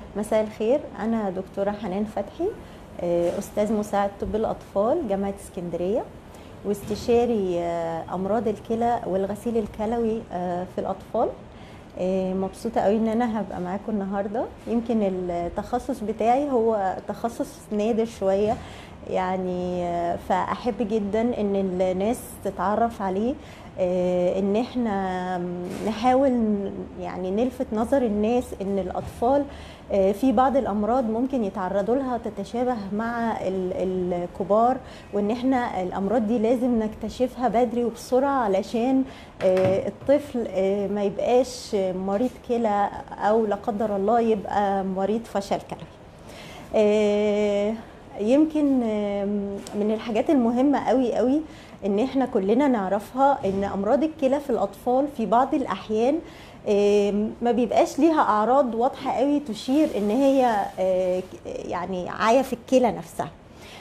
مساء الخير، أنا دكتورة حنان فتحي، أستاذ مساعد طب الأطفال جامعة اسكندرية، واستشاري أمراض الكلى والغسيل الكلوي في الأطفال. مبسوطة قوي إن أنا هبقى معاكم النهاردة. يمكن التخصص بتاعي هو تخصص نادر شوية يعني، فأحب جدا إن الناس تتعرف عليه، ان احنا نحاول يعني نلفت نظر الناس ان الاطفال في بعض الامراض ممكن يتعرضوا لها تتشابه مع الكبار، وان احنا الامراض دي لازم نكتشفها بدري وبسرعه علشان الطفل ما يبقاش مريض كلى او لا قدر الله يبقى مريض فشل كلوي. يمكن من الحاجات المهمة قوي قوي ان احنا كلنا نعرفها ان امراض الكلى في الاطفال في بعض الاحيان ما بيبقاش ليها اعراض واضحة قوي تشير ان هي يعني عاية في الكلى نفسها.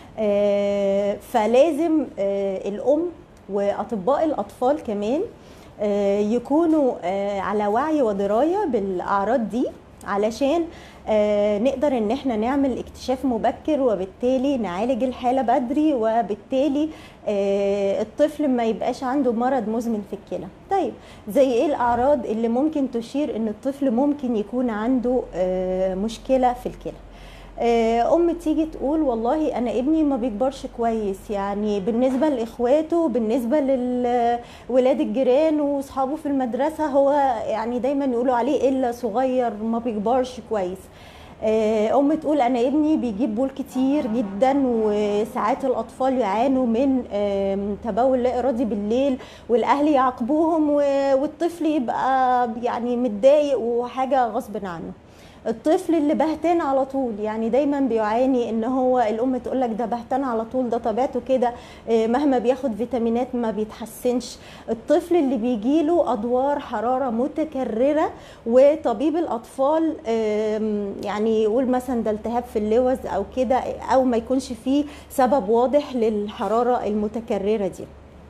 فلازم الام واطباء الاطفال كمان يكونوا على وعي ودراية بالاعراض دي، علشان نقدر ان احنا نعمل اكتشاف مبكر، وبالتالي نعالج الحالة بدري، وبالتالي الطفل ما يبقاش عنده مرض مزمن في الكلى. طيب زي ايه الاعراض اللي ممكن تشير ان الطفل ممكن يكون عنده مشكلة في الكلى؟ ام تيجي تقول والله انا ابني ما بيكبرش كويس، يعني بالنسبه لاخواته، بالنسبه لولاد الجيران واصحابه في المدرسه، هو يعني دايما يقولوا عليه الا صغير ما بيكبرش كويس. ام تقول انا ابني بيجيب بول كتير جدا، وساعات الاطفال يعانوا من تبول لا ارادي بالليل، والاهل يعاقبوهم والطفل يبقى يعني متضايق وحاجه غصب عنه. الطفل اللي بهتان على طول، يعني دايما بيعاني ان هو الام تقول لك ده بهتان على طول، ده طبيعته كده، مهما بياخد فيتامينات ما بيتحسنش. الطفل اللي بيجيله ادوار حراره متكرره، وطبيب الاطفال يعني يقول مثلا ده التهاب في اللوز او كده، او ما يكونش فيه سبب واضح للحراره المتكرره دي.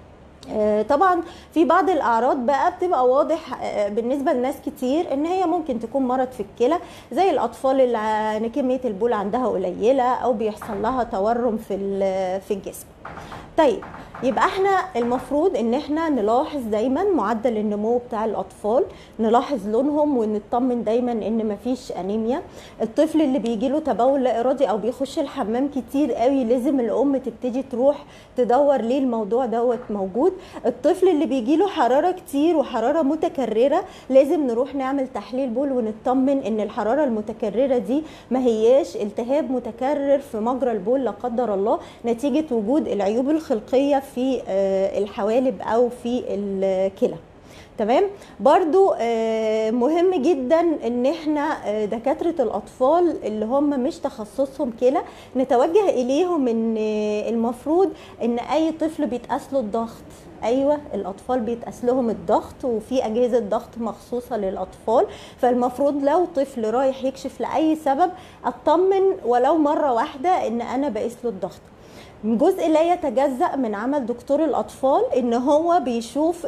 طبعا في بعض الاعراض بقى بتبقى واضح بالنسبه لناس كتير ان هي ممكن تكون مرض في الكلى، زي الاطفال اللي كميه البول عندها قليله، او بيحصل لها تورم في الجسم. طيب يبقى احنا المفروض ان احنا نلاحظ دايما معدل النمو بتاع الاطفال، نلاحظ لونهم، ونطمن دايما ان مفيش انيميا. الطفل اللي بيجيله تبول لا ارادي او بيخش الحمام كتير قوي، لازم الام تبتدي تروح تدور ليه الموضوع دوت موجود. الطفل اللي بيجيله حراره كتير وحراره متكرره، لازم نروح نعمل تحليل بول ونطمن ان الحراره المتكرره دي ما هياش التهاب متكرر في مجرى البول لا قدر الله، نتيجه وجود العيوب الخلقيه في الحوالب او في الكلى. تمام. برضو مهم جدا ان احنا دكاترة الاطفال اللي هم مش تخصصهم كلى نتوجه اليهم ان المفروض ان اي طفل بيتقاس له الضغط. ايوه، الاطفال بيتقاس لهم الضغط، وفي اجهزه ضغط مخصوصه للاطفال، فالمفروض لو طفل رايح يكشف لاي سبب اطمن ولو مره واحده ان انا بقيس له الضغط. جزء لا يتجزأ من عمل دكتور الأطفال إن هو بيشوف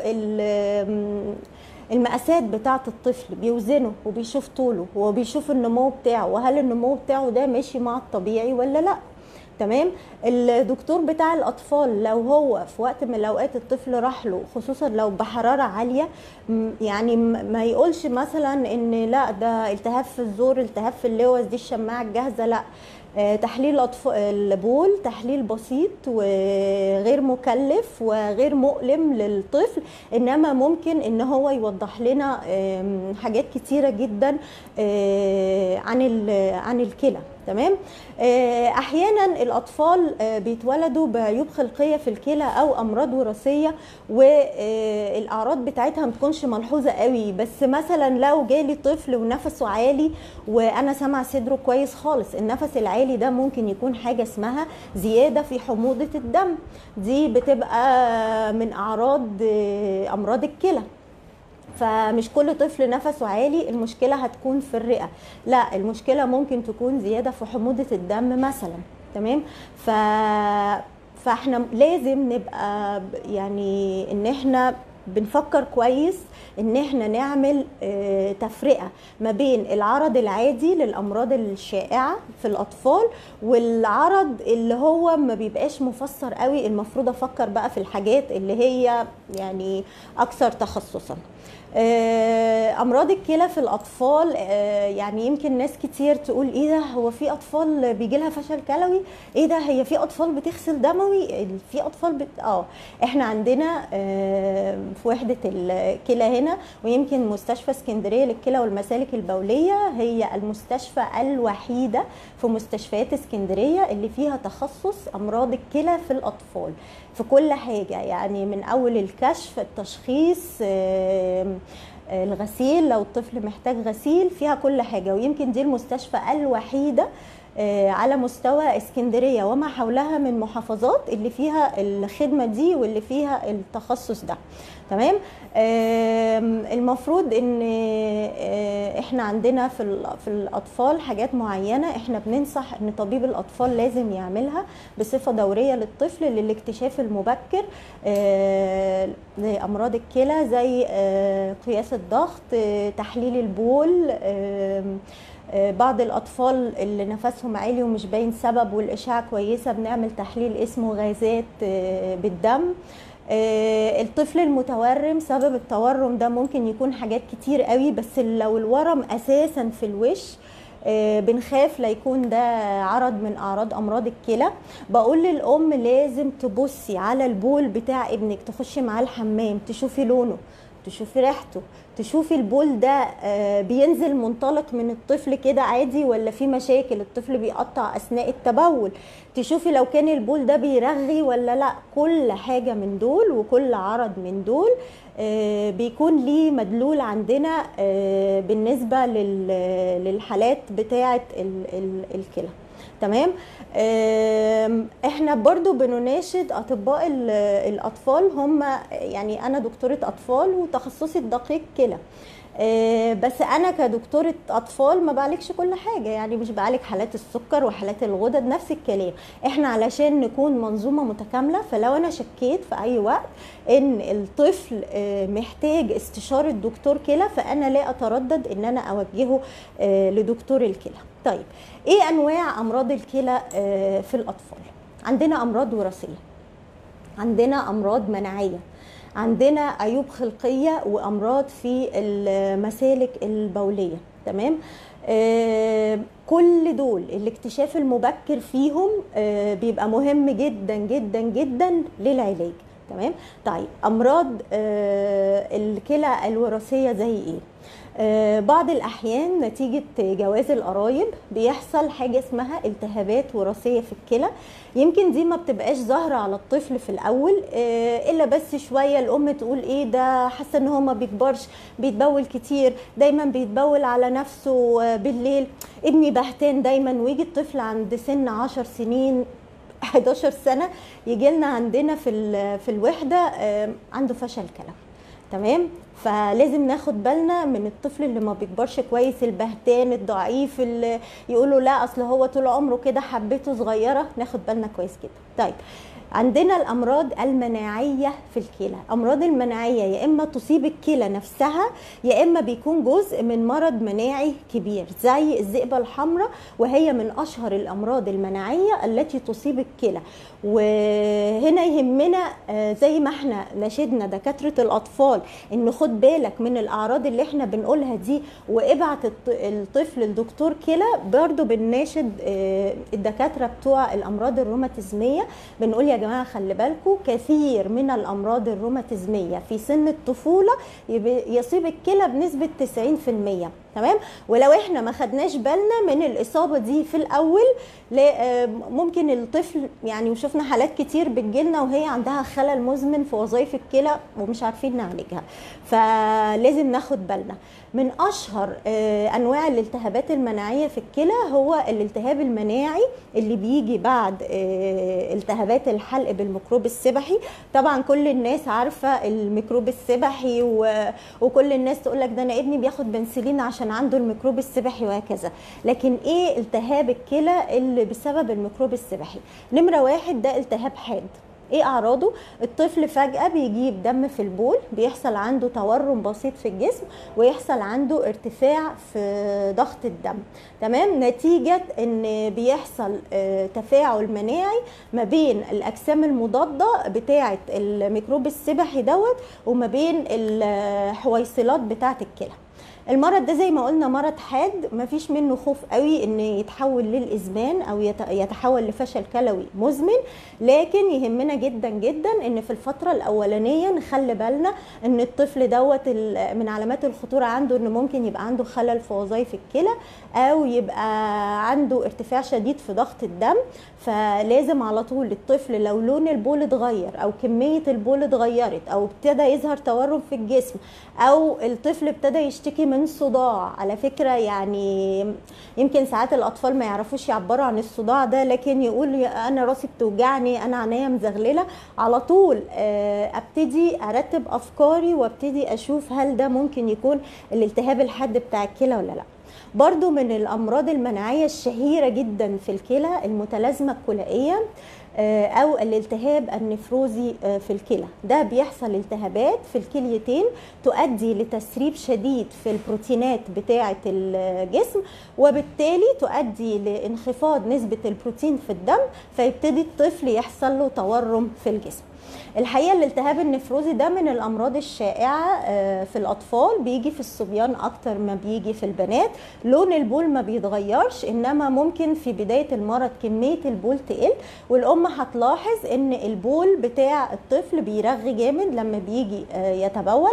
المقاسات بتاعة الطفل، بيوزنه وبيشوف طوله وبيشوف النمو بتاعه، وهل النمو بتاعه ده ماشي مع الطبيعي ولا لا. تمام. الدكتور بتاع الاطفال لو هو في وقت من الاوقات الطفل راح له، خصوصا لو بحراره عاليه، يعني ما يقولش مثلا ان لا ده التهاب في الزور، التهاب في اللوز، دي الشماعه الجاهزه، لا. تحليل البول تحليل بسيط وغير مكلف وغير مؤلم للطفل، انما ممكن ان هو يوضح لنا حاجات كتيره جدا عن الكلى. تمام. احيانا الاطفال بيتولدوا بعيوب خلقيه في الكلى او امراض وراثيه، والاعراض بتاعتها ما تكونش ملحوظه قوي، بس مثلا لو جالي طفل ونفسه عالي وانا سامع صدره كويس خالص، النفس العالي ده ممكن يكون حاجه اسمها زياده في حموضه الدم، دي بتبقى من اعراض امراض الكلى. فمش كل طفل نفسه عالي المشكلة هتكون في الرئة، لا، المشكلة ممكن تكون زيادة في حموضة الدم مثلا. تمام. فاحنا لازم نبقى يعني ان احنا بنفكر كويس ان احنا نعمل تفرقة ما بين العرض العادي للامراض الشائعة في الاطفال والعرض اللي هو ما بيبقاش مفسر قوي. المفروض افكر بقى في الحاجات اللي هي يعني اكثر تخصصا. امراض الكلى في الاطفال، يعني يمكن ناس كتير تقول ايه ده، هو في اطفال بيجي لها فشل كلوي؟ ايه ده، هي في اطفال بتغسل دموي؟ في اطفال احنا عندنا في وحده الكلى هنا، ويمكن مستشفى اسكندريه للكلى والمسالك البوليه هي المستشفى الوحيده في مستشفيات اسكندريه اللي فيها تخصص امراض الكلى في الاطفال في كل حاجه، يعني من اول الكشف، التشخيص، الغسيل لو الطفل محتاج غسيل، فيها كل حاجة. ويمكن دي المستشفى الوحيدة على مستوى اسكندرية وما حولها من محافظات اللي فيها الخدمة دي واللي فيها التخصص ده. تمام. المفروض ان احنا عندنا في الاطفال حاجات معينة احنا بننصح ان طبيب الاطفال لازم يعملها بصفة دورية للطفل للاكتشاف المبكر لامراض الكلى، زي قياس الضغط، تحليل البول. بعض الاطفال اللي نفسهم عالي ومش باين سبب والاشعه كويسه بنعمل تحليل اسمه غازات بالدم. الطفل المتورم، سبب التورم ده ممكن يكون حاجات كتير قوي، بس لو الورم اساسا في الوش بنخاف لا يكون ده عرض من اعراض امراض الكلى. بقول للام لازم تبصي على البول بتاع ابنك، تخشي معاه الحمام تشوفي لونه، تشوفي ريحته، تشوفي البول ده بينزل منطلق من الطفل كده عادي ولا في مشاكل، الطفل بيقطع اثناء التبول، تشوفي لو كان البول ده بيرغي ولا لا. كل حاجة من دول وكل عرض من دول بيكون ليه مدلول عندنا بالنسبة للحالات بتاعة الكلى. تمام. احنا برضو بنناشد اطباء الاطفال، هم يعني انا دكتورة اطفال وتخصصي الدقيق كلى، بس انا كدكتورة اطفال ما بعالجش كل حاجة، يعني مش بعالج حالات السكر وحالات الغدد نفس الكلام. احنا علشان نكون منظومة متكاملة، فلو انا شكيت في اي وقت ان الطفل محتاج استشارة دكتور كلى فانا لا اتردد ان انا اوجهه لدكتور الكلى. طيب، ايه انواع امراض الكلى في الاطفال؟ عندنا امراض وراثيه، عندنا امراض مناعيه، عندنا عيوب خلقيه وامراض في المسالك البوليه. تمام. كل دول الاكتشاف المبكر فيهم بيبقى مهم جدا جدا جدا للعلاج. تمام. طيب، امراض الكلى الوراثيه زي ايه؟ بعض الأحيان نتيجة جواز القرايب بيحصل حاجة اسمها التهابات وراثية في الكلى. يمكن دي ما بتبقاش ظاهرة على الطفل في الأول، إلا بس شوية الأم تقول إيه ده، حاسة إن هو ما بيكبرش، بيتبول كتير، دايما بيتبول على نفسه بالليل، ابني بهتان دايما. ويجي الطفل عند سن 10 سنين 11 سنة يجي لنا عندنا في الوحدة عنده فشل كلوي. تمام. فلازم ناخد بالنا من الطفل اللي ما بيكبرش كويس، البهتان الضعيف اللي يقولوا لا اصل هو طول عمره كده حبته صغيره، ناخد بالنا كويس كده. طيب، عندنا الامراض المناعيه في الكلى. امراض المناعيه يا اما تصيب الكلى نفسها يا اما بيكون جزء من مرض مناعي كبير زي الذئبه الحمراء، وهي من اشهر الامراض المناعيه التي تصيب الكلى. وهنا يهمنا زي ما احنا ناشدنا دكاتره الاطفال ان خد بالك من الاعراض اللي احنا بنقولها دي وابعت الطفل لدكتور كلى، برضو بنناشد الدكاتره بتوع الامراض الروماتيزميه، بنقول يا جماعه خلي بالكم كثير من الامراض الروماتيزميه في سن الطفوله يصيب الكلى بنسبه 90%. تمام. ولو احنا ما خدناش بالنا من الاصابه دي في الاول ممكن الطفل يعني، وشفنا حالات كتير بتجيلنا وهي عندها خلل مزمن في وظائف الكلى ومش عارفين نعالجها، فلازم ناخد بالنا. من اشهر انواع الالتهابات المناعيه في الكلى هو الالتهاب المناعي اللي بيجي بعد التهابات الحلق بالميكروب السبحي. طبعا كل الناس عارفه الميكروب السبحي وكل الناس تقول لك ده انا ابني بياخد بنسلين عشان عنده الميكروب السبحي وهكذا. لكن ايه التهاب الكلى اللي بسبب الميكروب السبحي؟ نمره واحد ده التهاب حاد. ايه اعراضه؟ الطفل فجأة بيجيب دم في البول، بيحصل عنده تورم بسيط في الجسم، ويحصل عنده ارتفاع في ضغط الدم. تمام، نتيجة ان بيحصل تفاعل مناعي ما بين الاجسام المضادة بتاعة الميكروب السبحي دوت وما بين الحويصلات بتاعة الكلى. المرض ده زي ما قلنا مرض حاد، مفيش منه خوف قوي ان يتحول للإزمان او يتحول لفشل كلوي مزمن، لكن يهمنا جدا جدا ان في الفترة الاولانية نخلي بالنا ان الطفل دوت من علامات الخطورة عنده ان ممكن يبقى عنده خلل في وظائف الكلى، او يبقى عنده ارتفاع شديد في ضغط الدم. فلازم على طول الطفل لو لون البول اتغير او كمية البول اتغيرت او ابتدى يظهر تورم في الجسم او الطفل ابتدى يشتكي من صداع. على فكرة يعني يمكن ساعات الاطفال ما يعرفوش يعبروا عن الصداع ده، لكن يقول انا راسي بتوجعني، انا عينيا مزغللة، على طول ابتدي ارتب افكاري وابتدي اشوف هل ده ممكن يكون الالتهاب الحاد بتاع الكلى ولا لا. برضو من الامراض المناعية الشهيرة جدا في الكلى المتلازمة الكلائية او الالتهاب النفروزي في الكلى. ده بيحصل التهابات في الكليتين تؤدي لتسريب شديد في البروتينات بتاعة الجسم، وبالتالي تؤدي لانخفاض نسبة البروتين في الدم، فيبتدي الطفل يحصل له تورم في الجسم. الحقيقة الالتهاب النفروزي ده من الأمراض الشائعة في الأطفال، بيجي في الصبيان أكتر ما بيجي في البنات. لون البول ما بيتغيرش، إنما ممكن في بداية المرض كمية البول تقل، والأم هتلاحظ إن البول بتاع الطفل بيرغي جامد لما بيجي يتبول.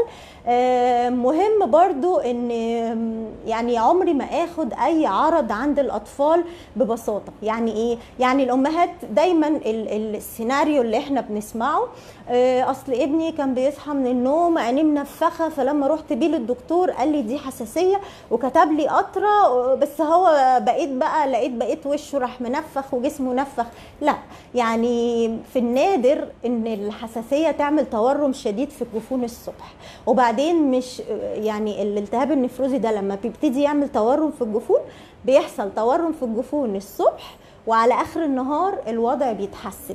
مهم برضو إن يعني عمري ما آخد أي عرض عند الأطفال ببساطة. يعني إيه؟ يعني الأمهات دايما السيناريو اللي إحنا بنسمعه اصل ابني كان بيصحى من النوم عينيه منفخه، فلما رحت بيه للدكتور قال لي دي حساسيه وكتب لي قطره، بس هو لقيت وشه راح منفخ وجسمه منفخ. لا، يعني في النادر ان الحساسيه تعمل تورم شديد في جفون الصبح، وبعدين مش يعني الالتهاب النفروزي ده لما بيبتدي يعمل تورم في الجفون بيحصل تورم في الجفون الصبح، وعلى اخر النهار الوضع بيتحسن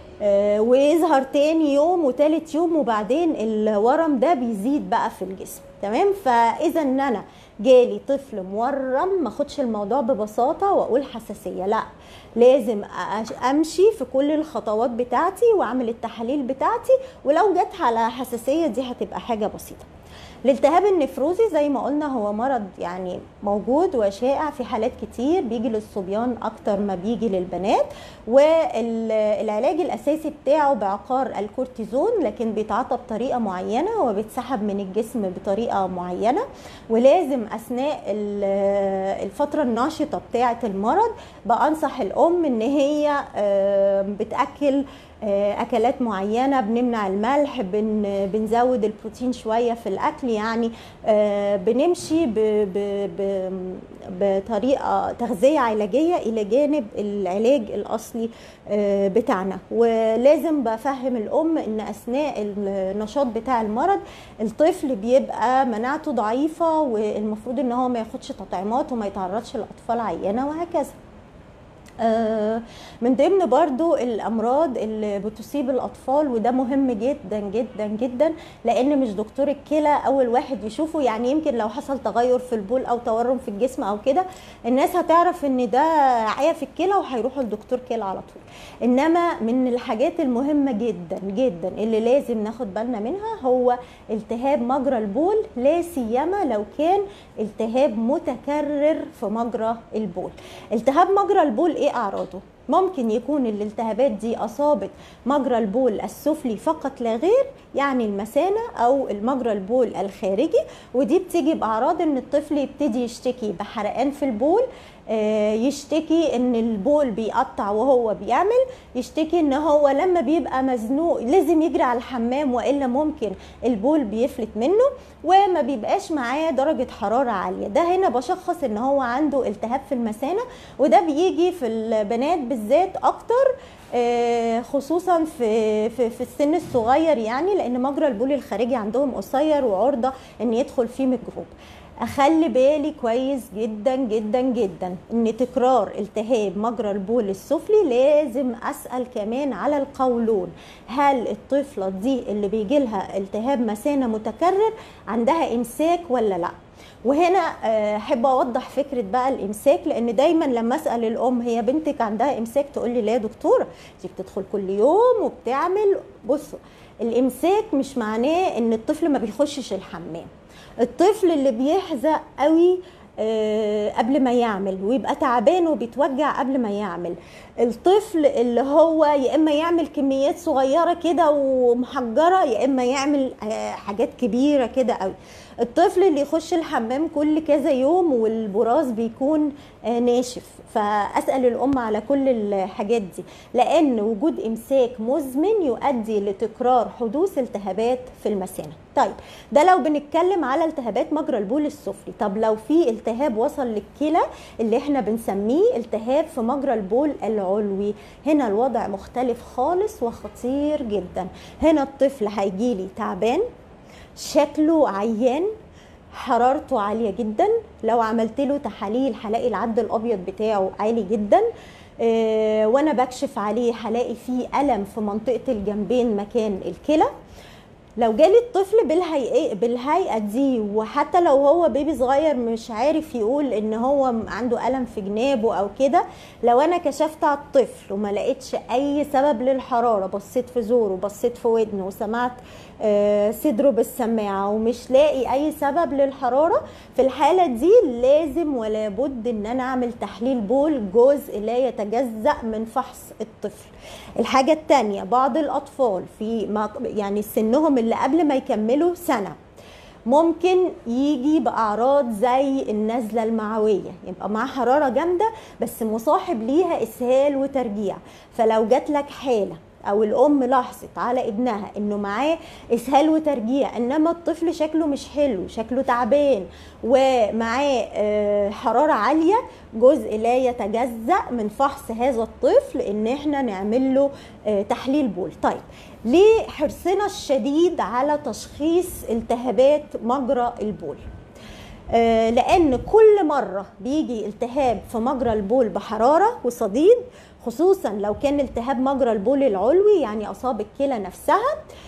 ويظهر تاني يوم وتالت يوم، وبعدين الورم ده بيزيد بقى في الجسم. تمام، فاذا ان انا جالي طفل مورم ما اخدش الموضوع ببساطه واقول حساسيه، لا، لازم امشي في كل الخطوات بتاعتي واعمل التحاليل بتاعتي، ولو جت على حساسيه دي هتبقى حاجه بسيطه. الالتهاب النفروزي زي ما قلنا هو مرض يعني موجود وشائع في حالات كتير، بيجي للصبيان اكتر ما بيجي للبنات، والعلاج الاساسي بتاعه بعقار الكورتيزون، لكن بيتعاطى بطريقه معينه وبيتسحب من الجسم بطريقه معينه، ولازم اثناء الفتره النشطه بتاعه المرض بانصح الام ان هي بتاكل اكلات معينه، بنمنع الملح، بنزود البروتين شويه في الاكل، يعني بنمشي بطريقه تغذيه علاجيه الى جانب العلاج الاصلي بتاعنا. ولازم بفهم الام ان اثناء النشاط بتاع المرض الطفل بيبقى مناعته ضعيفه، والمفروض ان هو ما ياخدش تطعيمات وما يتعرضش لاطفال عيانه وهكذا. من ضمن برضو الامراض اللي بتصيب الاطفال، وده مهم جدا جدا جدا، لان مش دكتور الكلى اول واحد يشوفه. يعني يمكن لو حصل تغير في البول او تورم في الجسم او كده الناس هتعرف ان ده عيا في الكلى وهيروحوا لدكتور كلى على طول، انما من الحاجات المهمه جدا جدا اللي لازم ناخد بالنا منها هو التهاب مجرى البول، لا سيما لو كان التهاب متكرر في مجرى البول. التهاب مجرى البول ايه اعراضه؟ ممكن يكون الالتهابات دي اصابت مجرى البول السفلي فقط لا غير، يعني المثانه او المجرى البول الخارجي، ودي بتيجي باعراض ان الطفل يبتدي يشتكي بحرقان في البول، يشتكي ان البول بيقطع وهو بيعمل، يشتكي ان هو لما بيبقى مزنوق لازم يجري على الحمام والا ممكن البول بيفلت منه، وما بيبقاش معاه درجة حرارة عالية. ده هنا بشخص ان هو عنده التهاب في المثانة، وده بيجي في البنات بالذات اكتر، خصوصا في السن الصغير، يعني لان مجرى البول الخارجي عندهم قصير وعرضة ان يدخل فيه ميكروب. اخلي بالي كويس جدا جدا جدا ان تكرار التهاب مجرى البول السفلي لازم اسال كمان على القولون، هل الطفله دي اللي بيجي لها التهاب مثانه متكرر عندها امساك ولا لا. وهنا احب اوضح فكره بقى الامساك، لان دايما لما اسال الام هي بنتك عندها امساك تقول لي لا يا دكتوره دي بتدخل كل يوم وبتعمل. بصوا، الامساك مش معناه ان الطفل ما بيخشش الحمام. الطفل اللي بيحزق قوي قبل ما يعمل ويبقى تعبان وبيتوجع قبل ما يعمل، الطفل اللي هو يا اما يعمل كميات صغيره كده ومحجره يا اما يعمل حاجات كبيره كده قوي، الطفل اللي يخش الحمام كل كذا يوم والبراز بيكون ناشف. فاسال الام على كل الحاجات دي، لان وجود امساك مزمن يؤدي لتكرار حدوث التهابات في المثانه. طيب ده لو بنتكلم على التهابات مجرى البول السفلي. طب لو في التهاب وصل للكلى اللي احنا بنسميه التهاب في مجرى البول العلوي، هنا الوضع مختلف خالص وخطير جدا. هنا الطفل هيجيلي تعبان، شكله عيان، حرارته عالية جدا، لو عملت له تحاليل هلاقي العد الأبيض بتاعه عالي جدا، وانا بكشف عليه هلاقي فيه ألم في منطقة الجنبين مكان الكلى. لو جالي الطفل بالهيئة دي، وحتى لو هو بيبي صغير مش عارف يقول ان هو عنده ألم في جنابه او كده، لو انا كشفت على الطفل وما لقيتش اي سبب للحرارة، بصيت في زوره بصيت في ودنه وسمعت صدره بالسماعة ومش لاقي اي سبب للحرارة، في الحالة دي لازم ولا بد ان انا اعمل تحليل بول جزء لا يتجزأ من فحص الطفل. الحاجة التانية، بعض الاطفال في يعني سنهم اللي قبل ما يكملوا سنة ممكن يجي بأعراض زي النزلة المعوية، يبقى معاه حرارة جامدة بس مصاحب ليها إسهال وترجيع. فلو جات لك حالة او الام لاحظت على ابنها انه معاه اسهال وترجيع انما الطفل شكله مش حلو، شكله تعبان ومعاه حرارة عالية، جزء لا يتجزأ من فحص هذا الطفل ان احنا نعمل له تحليل بول. طيب ليه حرصنا الشديد على تشخيص التهابات مجرى البول؟ لان كل مرة بيجي التهاب في مجرى البول بحرارة وصديد، خصوصا لو كان التهاب مجرى البول العلوي يعني اصاب الكلى نفسها،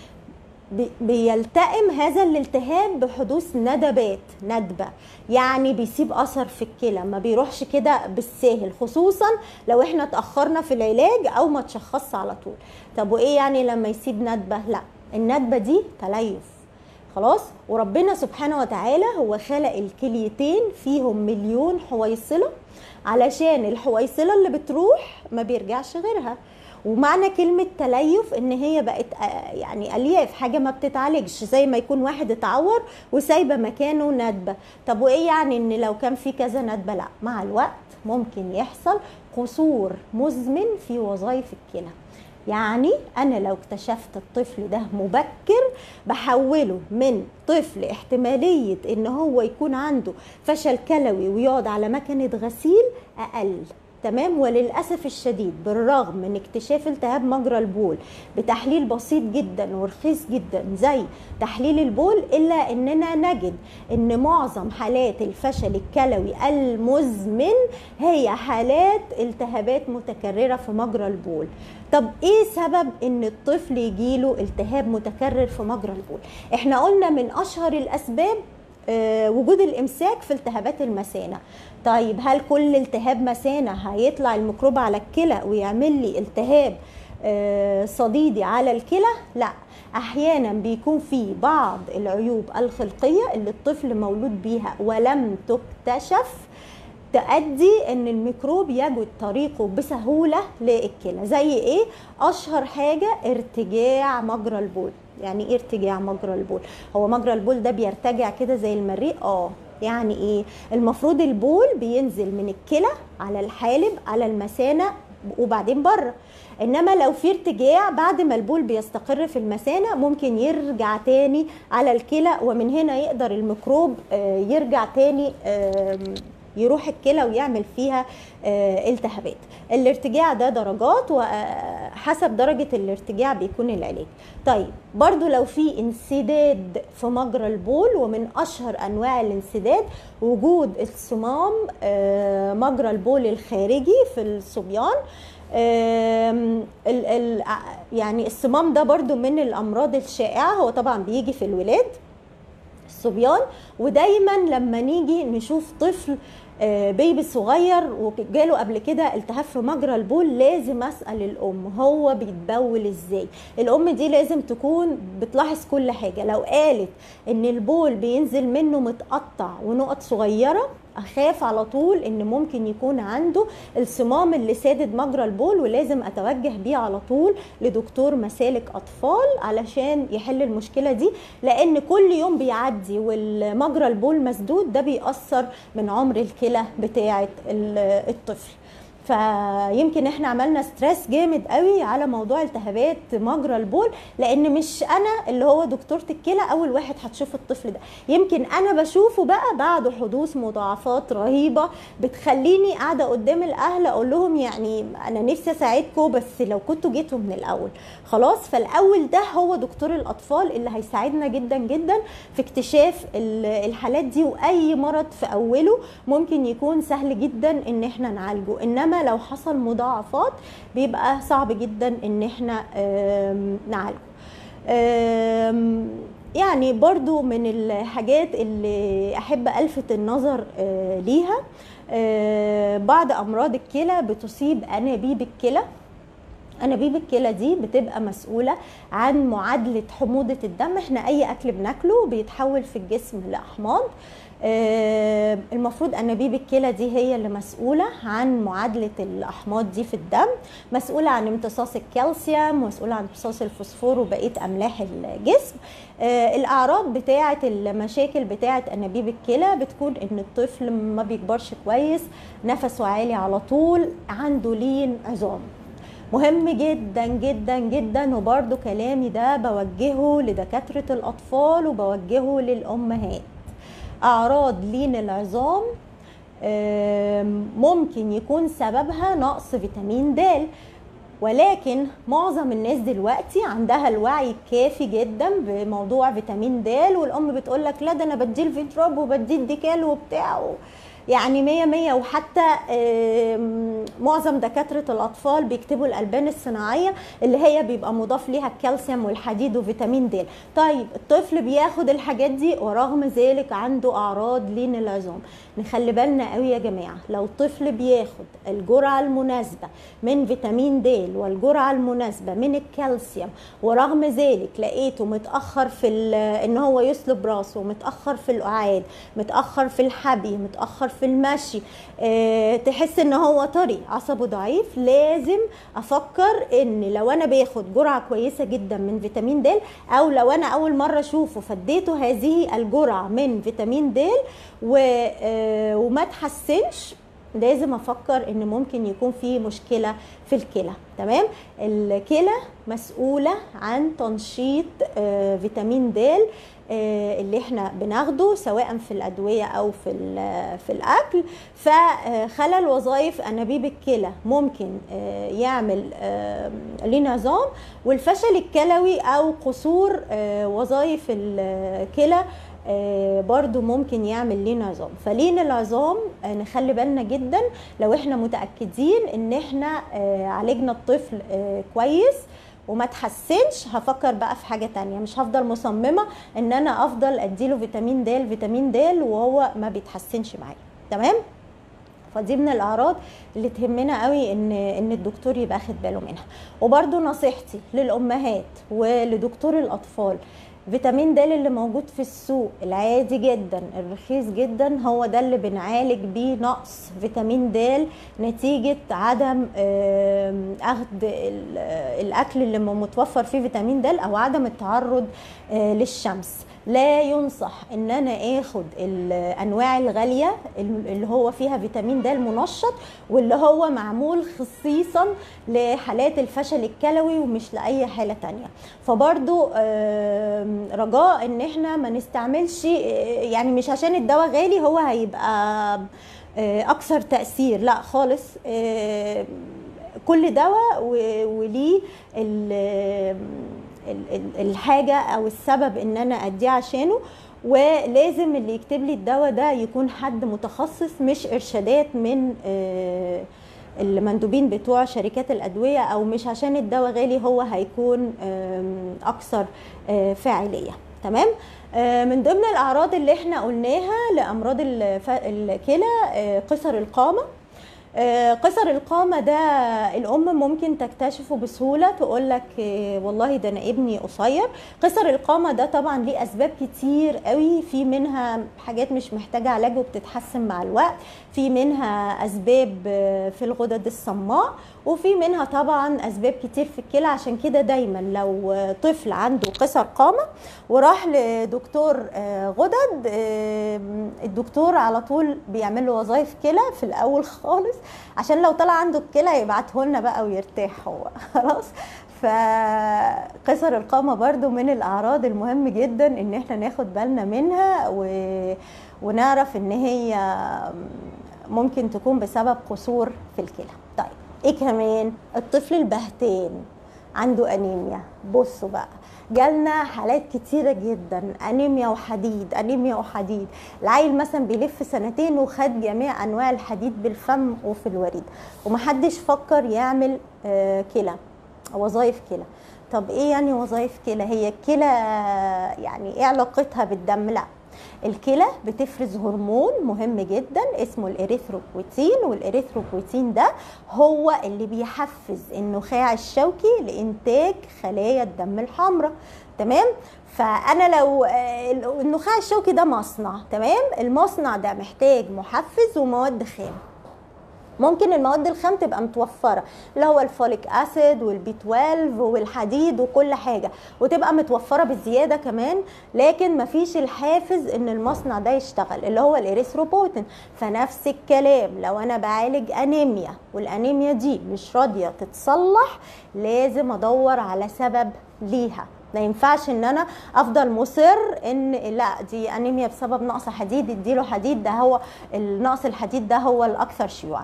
بيلتئم هذا الالتهاب بحدوث ندبة، يعني بيسيب اثر في الكلى، ما بيروحش كده بالساهل، خصوصا لو احنا اتاخرنا في العلاج او ما تشخصش على طول. طب وايه يعني لما يسيب ندبة؟ لا، الندبة دي تليف خلاص، وربنا سبحانه وتعالى هو خلق الكليتين فيهم مليون حويصلة، علشان الحويصلة اللي بتروح ما بيرجعش غيرها. ومعنى كلمة تليف ان هي بقت يعني الياف، حاجة ما بتتعالجش، زي ما يكون واحد اتعور وسايبه مكانه ندبة. طب وايه يعني ان لو كان في كذا ندبة؟ لا، مع الوقت ممكن يحصل قصور مزمن في وظائف الكلى. يعني انا لو اكتشفت الطفل ده مبكر بحوله من طفل احتمالية ان هو يكون عنده فشل كلوي ويقعد على مكنة غسيل اقل. تمام. وللأسف الشديد بالرغم من اكتشاف التهاب مجرى البول بتحليل بسيط جدا ورخيص جدا زي تحليل البول، إلا أننا نجد أن معظم حالات الفشل الكلوي المزمن هي حالات التهابات متكررة في مجرى البول. طب ايه سبب ان الطفل يجيله التهاب متكرر في مجرى البول؟ احنا قلنا من اشهر الاسباب وجود الامساك في التهابات المثانه. طيب هل كل التهاب مثانه هيطلع الميكروب على الكلى ويعمل لي التهاب صديدي على الكلى؟ لا، احيانا بيكون في بعض العيوب الخلقيه اللي الطفل مولود بيها ولم تكتشف تؤدي ان الميكروب يجد طريقه بسهوله للكلى. زي ايه؟ اشهر حاجه ارتجاع مجرى البول. يعني ايه ارتجاع مجرى البول؟ هو مجرى البول ده بيرتجع كده زي المريء؟ يعني ايه؟ المفروض البول بينزل من الكلى على الحالب على المثانه وبعدين بره، انما لو في ارتجاع بعد ما البول بيستقر في المثانه ممكن يرجع تاني على الكلى، ومن هنا يقدر الميكروب يرجع تاني يروح الكلى ويعمل فيها التهابات. الارتجاع ده درجات، وحسب درجة الارتجاع بيكون العلاج. طيب برضو لو في انسداد في مجرى البول، ومن اشهر انواع الانسداد وجود الصمام مجرى البول الخارجي في الصبيان. يعني الصمام ده برضو من الامراض الشائعة، هو طبعا بيجي في الولاد الصبيان، ودايما لما نيجي نشوف طفل بيبي صغير وجاله قبل كده التهاب في مجرى البول، لازم اسال الام هو بيتبول ازاي. الام دي لازم تكون بتلاحظ كل حاجه. لو قالت ان البول بينزل منه متقطع ونقط صغيره، اخاف على طول ان ممكن يكون عنده الصمام اللي سادد مجرى البول، ولازم اتوجه بيه على طول لدكتور مسالك اطفال علشان يحل المشكله دي، لان كل يوم بيعدي والمجرى البول مسدود ده بيأثر من عمر الكلى بتاعه الطفل. فيمكن احنا عملنا ستريس جامد قوي على موضوع التهابات مجرى البول، لان مش انا اللي هو دكتورة الكلى اول واحد هتشوف الطفل ده، يمكن انا بشوفه بقى بعد حدوث مضاعفات رهيبة بتخليني قاعدة قدام الاهل اقول لهم يعني انا نفسي اساعدكم، بس لو كنتوا جيتوا من الاول خلاص. فالاول ده هو دكتور الاطفال اللي هيساعدنا جدا جدا في اكتشاف الحالات دي، واي مرض في اوله ممكن يكون سهل جدا ان احنا نعالجه، انما لو حصل مضاعفات بيبقى صعب جدا ان احنا نعالجه. يعني برضو من الحاجات اللي احب الفت النظر ليها، بعض امراض الكلى بتصيب انابيب الكلى. انابيب الكلى دي بتبقى مسؤوله عن معادله حموضه الدم. احنا اي اكل بناكله بيتحول في الجسم لاحماض، المفروض انابيب الكلى دي هي اللي مسؤوله عن معادله الاحماض دي في الدم، مسؤوله عن امتصاص الكالسيوم، مسؤوله عن امتصاص الفوسفور وبقيه املاح الجسم. الاعراض بتاعه المشاكل بتاعه انابيب الكلى بتكون ان الطفل ما بيكبرش كويس، نفسه عالي على طول، عنده لين عظام. مهم جدا جدا جدا، وبرده كلامي ده بوجهه لدكاتره الاطفال وبوجهه للامهات. اعراض لين العظام ممكن يكون سببها نقص فيتامين د، ولكن معظم الناس دلوقتي عندها الوعي الكافي جدا بموضوع فيتامين د، والام بتقول لك لا ده انا بديه الفيتروب وبديه الديكال وبتاع، يعني 100 وحتى معظم دكاترة الأطفال بيكتبوا الألبان الصناعية اللي هي بيبقى مضاف ليها الكالسيوم والحديد وفيتامين د. طيب الطفل بياخد الحاجات دي ورغم ذلك عنده أعراض لين العظام. نخلي بالنا قوي يا جماعة، لو طفل بياخد الجرعة المناسبة من فيتامين د والجرعة المناسبة من الكالسيوم، ورغم ذلك لقيته متأخر في ان هو يسلب راسه، متأخر في القعاد، متأخر في الحبي، متأخر في المشي، تحس ان هو طري، عصبه ضعيف، لازم افكر ان لو انا باخد جرعه كويسه جدا من فيتامين د، او لو انا اول مره اشوفه فديته هذه الجرعه من فيتامين د وما تحسنش، لازم افكر ان ممكن يكون في مشكله في الكلى. تمام؟ الكلى مسؤوله عن تنشيط فيتامين د اللي احنا بناخده سواء في الادويه او في الاكل. فخلل وظائف انابيب الكلى ممكن يعمل لين عظام، والفشل الكلوي او قصور وظائف الكلى برضو ممكن يعمل لين عظام. فلين العظام نخلي بالنا جدا، لو احنا متاكدين ان احنا عالجنا الطفل كويس وما تحسنش، هفكر بقى في حاجة تانية، مش هفضل مصممة ان انا افضل اديله فيتامين د فيتامين د وهو ما بيتحسنش معايا. تمام؟ فدي من الاعراض اللي تهمنا قوي ان الدكتور يبقى اخد باله منها. وبرده نصيحتي للامهات ولدكتور الاطفال، فيتامين د اللي موجود في السوق العادي جدا الرخيص جدا هو ده اللي بنعالج بيه نقص فيتامين د نتيجة عدم اخذ الاكل اللي متوفر فيه فيتامين د او عدم التعرض للشمس. لا ينصح ان انا اخد الانواع الغاليه اللي هو فيها فيتامين د المنشط واللي هو معمول خصيصا لحالات الفشل الكلوي ومش لاي حاله تانية. فبرضو رجاء ان احنا ما نستعملش، يعني مش عشان الدواء غالي هو هيبقى اكثر تأثير، لا خالص. كل دواء وليه الحاجة او السبب ان انا اديه عشانه، ولازم اللي يكتب لي الدواء ده يكون حد متخصص، مش ارشادات من المندوبين بتوع شركات الأدوية، أو مش عشان الدواء غالي هو هيكون أكثر فاعلية. تمام. من ضمن الأعراض اللي احنا قلناها لأمراض الكلى قصر القامة. قصر القامة ده الأم ممكن تكتشفه بسهولة، تقولك والله ده أنا ابني قصير. قصر القامة ده طبعا ليه أسباب كتير قوي، في منها حاجات مش محتاجة علاج وبتتحسن مع الوقت، في منها أسباب في الغدد الصماء، وفي منها طبعا أسباب كتير في الكلى. عشان كده دايما لو طفل عنده قصر قامة وراح لدكتور غدد، الدكتور على طول بيعمل له وظائف كلى في الأول خالص، عشان لو طلع عنده الكلى يبعته لنا بقى ويرتاح هو خلاص. فقصر القامة برضو من الأعراض المهم جدا ان احنا ناخد بالنا منها، ونعرف ان هي ممكن تكون بسبب قصور في الكلى. طيب ايه كمان؟ الطفل البهتان عنده انيميا. بصوا بقى، جالنا حالات كتيرة جدا انيميا وحديد، انيميا وحديد. العيل مثلا بيلف سنتين وخد جميع انواع الحديد بالفم وفي الوريد، ومحدش فكر يعمل كلى، وظائف كلى. طب ايه يعني وظائف كلى؟ هي الكلى يعني ايه علاقتها بالدم؟ لا، الكلى بتفرز هرمون مهم جدا اسمه الاريثروبويتين، والاريثروبويتين ده هو اللي بيحفز النخاع الشوكي لانتاج خلايا الدم الحمراء. تمام. فانا لو النخاع الشوكي ده مصنع، تمام، المصنع ده محتاج محفز ومواد خام. ممكن المواد الخام تبقى متوفرة، اللي هو الفوليك اسيد والبي 12 والحديد وكل حاجة، وتبقى متوفرة بالزيادة كمان، لكن مفيش الحافز ان المصنع ده يشتغل اللي هو الاريثروبويتين. فنفس الكلام لو انا بعالج انيميا والانيميا دي مش راضية تتصلح، لازم ادور على سبب ليها. ما ينفعش ان انا افضل مصر ان لا دي انيميا بسبب نقص حديد، اديله حديد، ده هو النقص الحديد ده هو الاكثر شيوعا.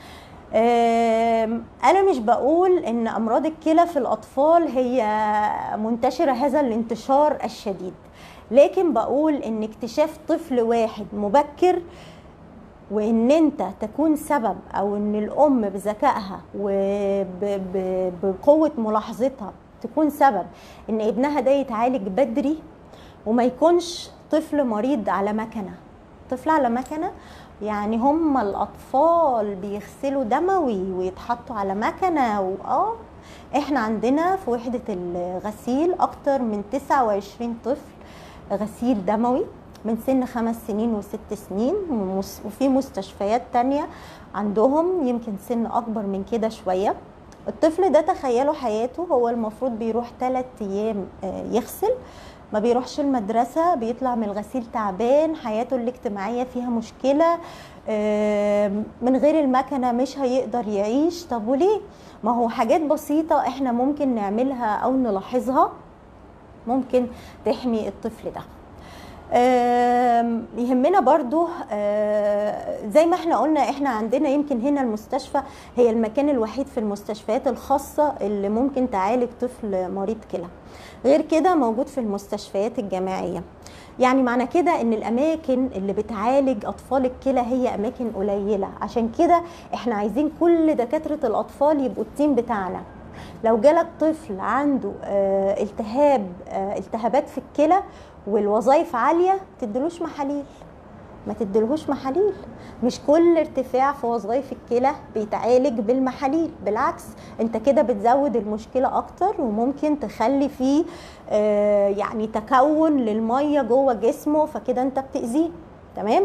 انا مش بقول ان امراض الكلى في الاطفال هي منتشرة هذا الانتشار الشديد، لكن بقول ان اكتشاف طفل واحد مبكر، وان انت تكون سبب، او ان الام بذكائها وبقوة ملاحظتها تكون سبب ان ابنها ده يتعالج بدري، وما يكونش طفل مريض على مكنة. طفل على مكنة يعني هم الأطفال بيغسلوا دموي ويتحطوا على مكنة. احنا عندنا في وحدة الغسيل أكتر من 29 طفل غسيل دموي من سن 5 سنين و6 سنين، وفي مستشفيات تانية عندهم يمكن سن أكبر من كده شوية. الطفل ده تخيلوا حياته هو المفروض بيروح 3 أيام يغسل، ما بيروحش المدرسة، بيطلع من الغسيل تعبان، حياته الاجتماعية فيها مشكلة، من غير المكنة مش هيقدر يعيش. طب وليه؟ ما هو حاجات بسيطة احنا ممكن نعملها او نلاحظها ممكن تحمي الطفل ده. يهمنا برضو زي ما احنا قلنا، احنا عندنا يمكن هنا المستشفى هي المكان الوحيد في المستشفيات الخاصة اللي ممكن تعالج طفل مريض كلى، غير كده موجود في المستشفيات الجامعية. يعني معنى كده ان الاماكن اللي بتعالج اطفال الكلى هي اماكن قليلة، عشان كده احنا عايزين كل دكاترة الاطفال يبقوا التيم بتاعنا. لو جالك طفل عنده التهابات في الكلى والوظائف عالية، تدلوش محاليل، ما تدلهوش محاليل. مش كل ارتفاع في وظائف الكلى بيتعالج بالمحاليل، بالعكس انت كده بتزود المشكلة اكتر، وممكن تخلي فيه يعني تكون للمية جوه جسمه، فكده انت بتأذيه. تمام.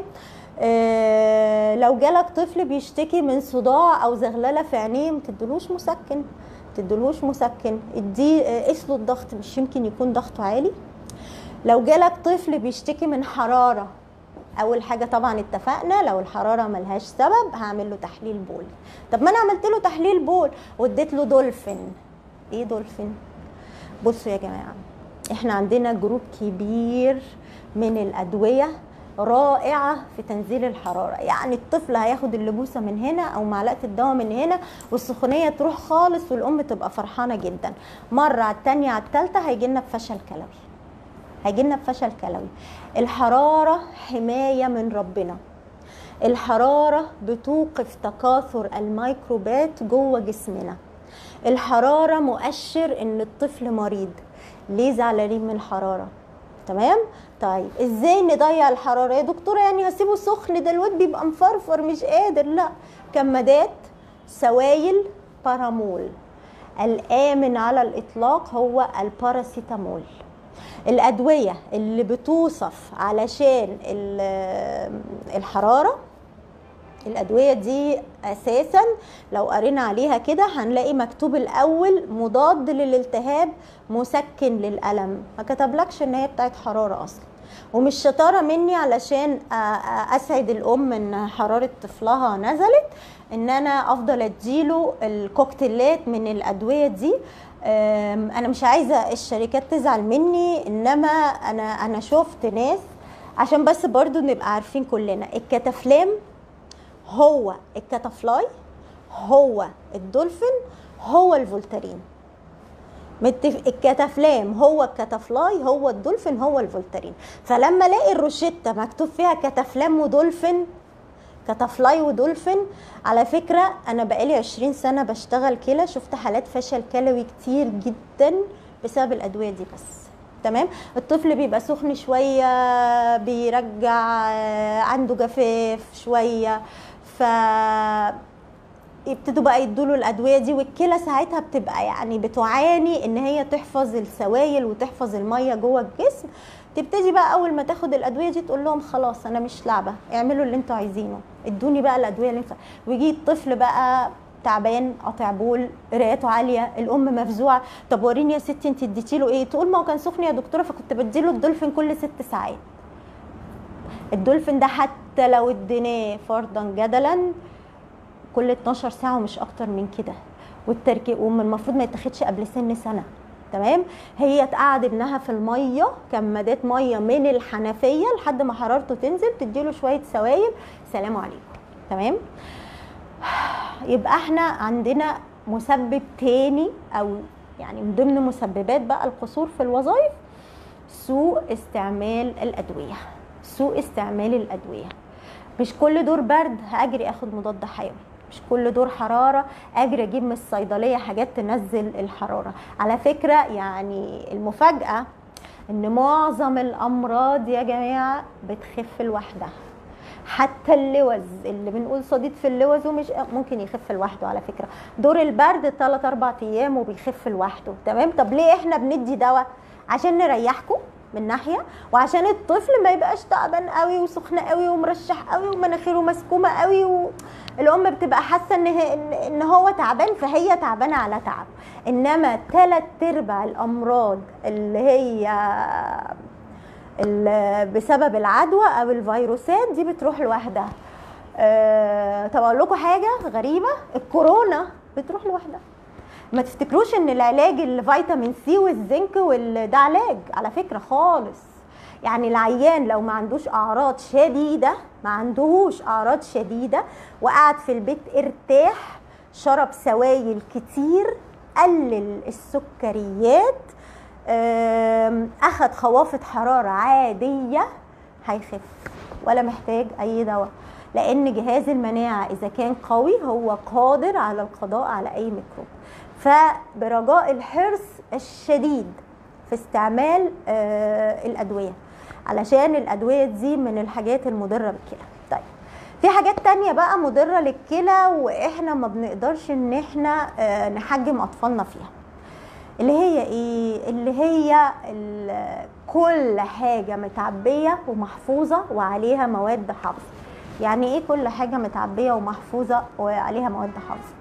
لو جالك طفل بيشتكي من صداع او زغللة في عينيه، ما تدلوش مسكن، تدلوش مسكن، قيسله الضغط، مش يمكن يكون ضغطه عالي. لو جالك طفل بيشتكي من حرارة، اول حاجة طبعا اتفقنا لو الحرارة ملهاش سبب هعمل له تحليل بول. طب ما انا عملت له تحليل بول واديت له دولفين. ايه دولفين؟ بصوا يا جماعة، احنا عندنا جروب كبير من الادوية رائعه في تنزيل الحراره. يعني الطفل هياخد اللبوسه من هنا او معلقه الدواء من هنا والسخونيه تروح خالص والام تبقى فرحانه جدا. مره على الثانيه على الثالثه هيجي لنا بفشل كلوي، هيجي لنا بفشل كلوي. الحراره حمايه من ربنا. الحراره بتوقف تكاثر الميكروبات جوه جسمنا. الحراره مؤشر ان الطفل مريض. ليه زعلانين من الحراره؟ تمام. طيب ازاي نضيع الحراره يا دكتوره؟ يعني هسيبه سخن ده الواد بيبقى مفرفر مش قادر. لا، كمادات، سوائل، بارامول. الامن على الاطلاق هو الباراسيتامول. الادويه اللي بتوصف علشان الحراره، الادويه دي اساسا لو قرينا عليها كده هنلاقي مكتوب الاول مضاد للالتهاب، مسكن للالم. ما كتبلكش ان هي بتاعت حراره اصلا. ومش شطاره مني علشان اسعد الام ان حراره طفلها نزلت ان انا افضل اديله الكوكتيلات من الادويه دي. انا مش عايزه الشركات تزعل مني، انما انا شفت ناس، عشان بس برضو نبقى عارفين كلنا، الكتافلام هو الكتافلاي هو الدولفين هو الفولتارين. الكتافلام هو الكتافلاي هو الدولفين هو الفولتارين. فلما الاقي الروشته مكتوب فيها كتافلام ودولفين، كتافلاي ودولفين، على فكره انا بقالي 20 سنه بشتغل كلى، شفت حالات فشل كلوي كتير جدا بسبب الادويه دي بس. تمام. الطفل بيبقى سخن شويه، بيرجع عنده جفاف شويه، ف يبتدوا بقى يدوله الادويه دي، والكلى ساعتها بتبقى يعني بتعاني ان هي تحفظ السوائل وتحفظ الميه جوه الجسم. تبتدي بقى اول ما تاخد الادويه دي تقول لهم خلاص انا مش لعبه، اعملوا اللي انتوا عايزينه، ادوني بقى الادويه اللي انتوا. ويجي الطفل بقى تعبان، قاطع بول، قراءته عاليه، الام مفزوعه. طب وريني يا ستي انت اديتي له ايه؟ تقول ما هو كان سخن يا دكتوره فكنت بديله الدولفين كل 6 ساعات. الدولفين ده حتى لو اديناه فرضا جدلا كل 12 ساعه ومش اكتر من كده، والمفروض ما يتاخدش قبل سنه. تمام. هي تقعد ابنها في الميه، كمادات ميه من الحنفيه لحد ما حرارته تنزل، تديله شويه سوائل، سلام عليكم. تمام. يبقى احنا عندنا مسبب تاني، او يعني من ضمن مسببات بقى القصور في الوظائف، سوء استعمال الادويه. سوء استعمال الادويه. مش كل دور برد هاجري اخد مضاد حيوي، مش كل دور حراره اجري اجيب من الصيدليه حاجات تنزل الحراره. على فكره يعني المفاجاه ان معظم الامراض يا جماعه بتخف لوحدها. حتى اللوز اللي بنقول صديد في اللوز ومش ممكن يخف لوحده. على فكره دور البرد 3-4 ايام وبيخف لوحده. تمام. طب ليه احنا بندي دواء؟ عشان نريحكم من ناحيه، وعشان الطفل ما يبقاش تعبان قوي وسخن قوي ومرشح قوي ومناخيره مسكومه قوي، والام بتبقى حاسه ان هو تعبان فهي تعبانه على تعب. انما 3/4 الامراض اللي بسبب العدوى او الفيروسات دي بتروح لوحدها. طب اقول لكم حاجه غريبه، الكورونا بتروح لوحدها. ما تفتكروش ان العلاج الفيتامين سي والزنك ده علاج على فكره خالص. يعني العيان لو ما عندوش اعراض شديده، ما عندهوش اعراض شديده، وقعد في البيت ارتاح، شرب سوائل كتير، قلل السكريات، اخد خوافض حراره عاديه، هيخف ولا محتاج اي دواء. لان جهاز المناعه اذا كان قوي هو قادر على القضاء على اي ميكروب. فبرجاء الحرص الشديد في استعمال الادويه، علشان الادويه دي من الحاجات المضره بالكلى. طيب في حاجات تانية بقى مضره للكلى واحنا ما بنقدرش ان احنا نحجم اطفالنا فيها. اللي هي ايه؟ اللي هي كل حاجه متعبيه ومحفوظه وعليها مواد حافظه. يعني ايه كل حاجه متعبيه ومحفوظه وعليها مواد حافظه؟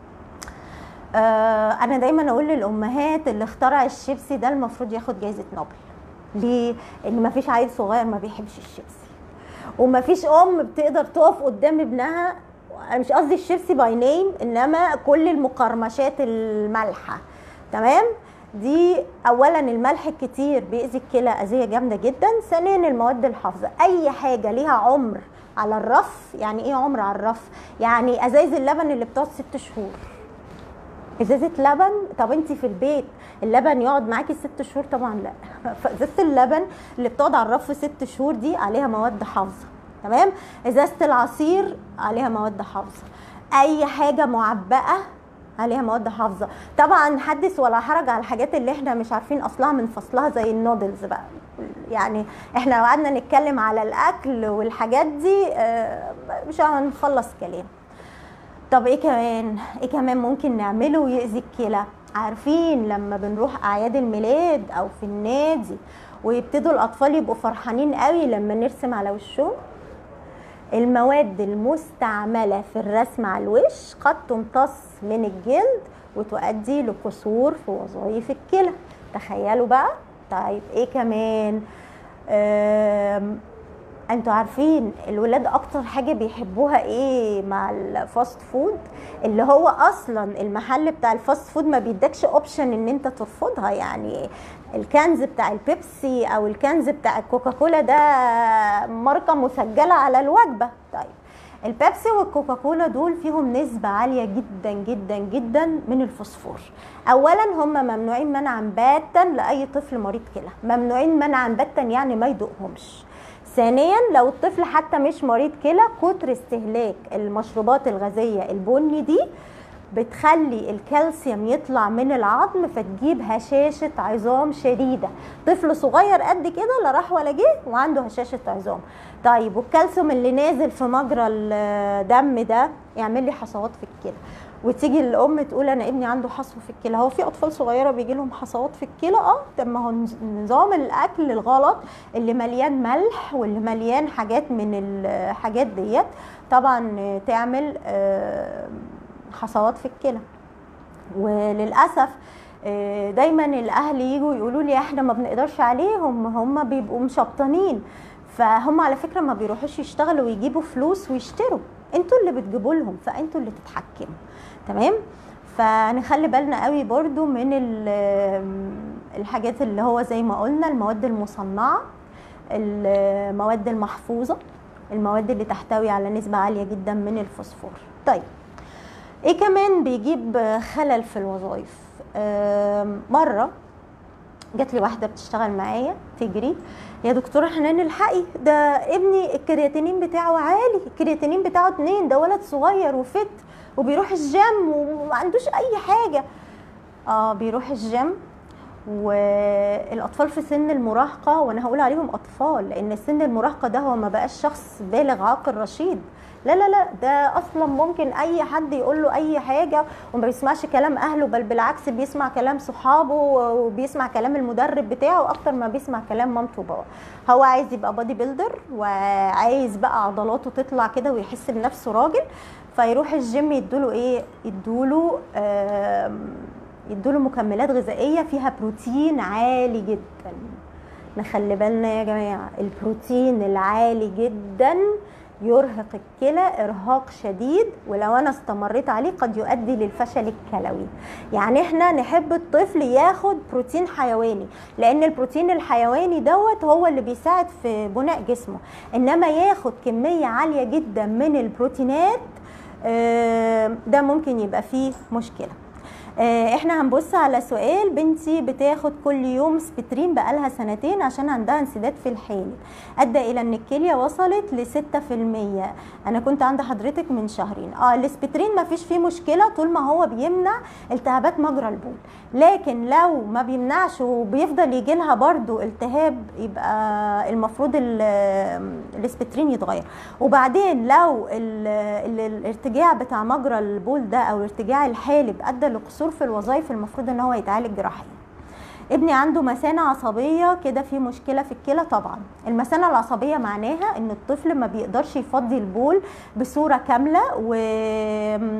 انا دايما اقول للامهات اللي اخترع الشيبسي ده المفروض ياخد جائزه نوبل. ليه؟ ان مفيش عيل صغير ما بيحبش الشيبسي، ومفيش ام بتقدر تقف قدام ابنها، انا مش قصدي الشيبسي باي نيم، انما كل المقرمشات المالحه. تمام. دي اولا الملح الكتير بيأذي الكلى اذيه جامده جدا. ثانيا المواد الحافظه، اي حاجه ليها عمر على الرف. يعني ايه عمر على الرف؟ يعني ازايز اللبن اللي بتقعد 6 شهور، ازازه لبن. طب انت في البيت اللبن يقعد معاكي 6 شهور؟ طبعا لا. فازازه اللبن اللي بتقعد على الرف 6 شهور دي عليها مواد حافظه، تمام. ازازه العصير عليها مواد حافظه، اي حاجه معبأه عليها مواد حافظه. طبعا حدث ولا حرج على الحاجات اللي احنا مش عارفين اصلها من فصلها زي النودلز بقى. يعني احنا لو قعدنا نتكلم على الاكل والحاجات دي مش هنخلص كلام. طب ايه كمان؟ ايه كمان ممكن نعمله ويأذي الكلى؟ عارفين لما بنروح اعياد الميلاد او في النادي ويبتدوا الاطفال يبقوا فرحانين قوي لما نرسم على وشهم، المواد المستعملة في الرسم على الوش قد تمتص من الجلد وتؤدي لكسور في وظائف الكلى. تخيلوا بقى. طيب ايه كمان؟ انتوا عارفين الولاد اكتر حاجة بيحبوها ايه مع الفاست فود؟ اللي هو اصلا المحل بتاع الفاست فود ما بيدكش اوبشن ان انت ترفضها. يعني الكنز بتاع البيبسي او الكنز بتاع الكوكاكولا ده ماركة مسجلة على الوجبة. طيب البيبسي والكوكاكولا دول فيهم نسبة عالية جدا جدا جدا من الفوسفور. اولا هم ممنوعين منعا باتا لاي طفل مريض كلى، ممنوعين منعا باتا يعني ما يدوقهمش. ثانيا لو الطفل حتى مش مريض كلى، كتر استهلاك المشروبات الغازية البني دي بتخلي الكالسيوم يطلع من العظم فتجيب هشاشة عظام شديدة. طفل صغير قد كده لا راح ولا جه وعنده هشاشة عظام. طيب والكالسيوم اللي نازل في مجرى الدم ده يعمل لي حصوات في الكلى، وتيجي الام تقول انا ابني عنده حصوه في الكلى. هو في اطفال صغيره بيجي لهم حصوات في الكلى؟ طب ما هو نظام الاكل الغلط اللي مليان ملح واللي مليان حاجات من الحاجات ديت طبعا تعمل حصوات في الكلى. وللاسف دايما الاهل يجوا يقولوا لي احنا ما بنقدرش عليهم، هم بيبقوا مشبطنين. فهم على فكره ما بيروحوش يشتغلوا ويجيبوا فلوس ويشتروا، انتوا اللي بتجيبوا لهم، فانتوا اللي تتحكموا، تمام. فنخلي بالنا قوي برضو من الحاجات اللي هو زي ما قلنا المواد المصنعه، المواد المحفوظه، المواد اللي تحتوي على نسبه عاليه جدا من الفوسفور. طيب ايه كمان بيجيب خلل في الوظائف؟ مره جات لي واحده بتشتغل معايا تجري، يا دكتوره حنان الحقي ده ابني الكرياتينين بتاعه عالي، الكرياتينين بتاعه 2، ده ولد صغير وفت وبيروح الجيم وما عندوش اي حاجه. بيروح الجيم، والاطفال في سن المراهقه، وانا هقول عليهم اطفال لان سن المراهقه ده هو ما بقاش شخص بالغ عاقل رشيد، لا لا لا، ده اصلا ممكن اي حد يقول له اي حاجه وما بيسمعش كلام اهله، بل بالعكس بيسمع كلام صحابه وبيسمع كلام المدرب بتاعه اكتر ما بيسمع كلام مامته وباباه. هو عايز يبقى بادي بيلدر وعايز بقى عضلاته تطلع كده ويحس بنفسه راجل، فيروح الجيم يدوله ايه؟ يدوله مكملات غذائيه فيها بروتين عالي جدا. نخلي بالنا يا جماعه، البروتين العالي جدا يرهق الكلى ارهاق شديد، ولو انا استمريت عليه قد يؤدي للفشل الكلوي. يعني احنا نحب الطفل ياخد بروتين حيواني، لان البروتين الحيواني دوت هو اللي بيساعد في بناء جسمه، انما ياخد كمية عالية جدا من البروتينات ده ممكن يبقى فيه مشكلة. احنا هنبص على سؤال، بنتي بتاخد كل يوم سبترين بقالها 2 عشان عندها انسداد في الحالب، ادى الى ان الكليه وصلت ل6%. انا كنت عند حضرتك من شهرين. السبترين ما فيش فيه مشكله طول ما هو بيمنع التهابات مجرى البول، لكن لو ما بيمنعش وبيفضل يجي لها برضو التهاب يبقى المفروض السبترين يتغير. وبعدين لو الارتجاع بتاع مجرى البول ده او ارتجاع الحالب ادى لقصور في الوظائف، المفروض ان هو يتعالج جراحيا. ابني عنده مثانه عصبيه كده، في مشكله في الكلى. طبعا المثانه العصبيه معناها ان الطفل ما بيقدرش يفضي البول بصوره كامله